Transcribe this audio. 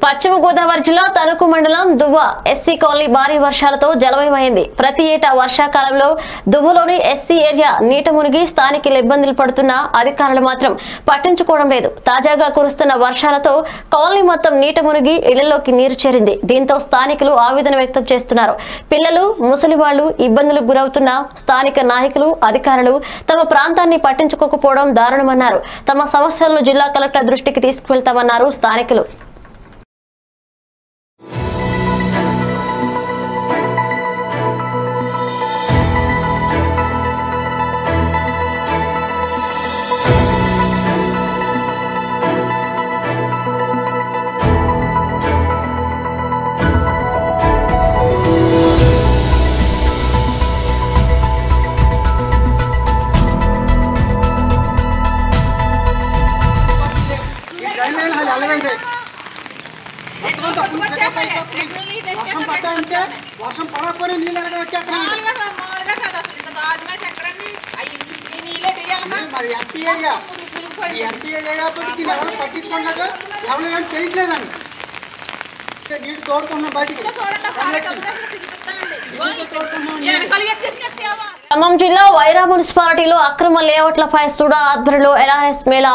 పశ్చిమ గోదావరి జిల్లా తణుకు మండలం దువ్వ ఎస్సీ కాలనీ భారీ వర్షాలతో జలమయమైంది. ప్రతి ఏటా వర్షాకాలంలో దువ్వలోని ఎస్సీ ఏరియా నీట మునిగి స్థానికులు ఇబ్బందులు పడుతున్నా అధికారులు మాత్రం పట్టించుకోవడం లేదు. తాజాగా కురుస్తున్న వర్షాలతో కాలనీ మొత్తం నీట మునిగి ఇళ్లలోకి నీరు చేరింది. దీంతో స్థానికులు ఆవేదన వ్యక్తం చేస్తున్నారు. పిల్లలు, ముసలి వాళ్లు ఇబ్బందులకు గురవుతున్న స్థానిక నాయకులు, అధికారులు తమ ప్రాంతాన్ని పట్టించుకోకపోవడం దారుణమన్నారు. తమ సమస్యలను జిల్లా కలెక్టర్ దృష్టికి తీసుకువెళ్తామన్నారు స్థానికులు. వర్షం పడకపోయినా నీళ్ళు ఎక్కడ వచ్చేస్తున్నాయి. మరి ఎస్సీ ఏరియా కాబట్టి ఎవరు పట్టించుకున్నాక ఎవరు ఏం చేయట్లేదండి. నీళ్ళు తోడుకున్నాం బయటికి. ఖమ్మం జిల్లా వైరా మున్సిపాలిటీలో అక్రమ లేఅవుట్లపై సుడా ఆధ్వర్యంలో ఎల్ఆర్ఎస్ మేళా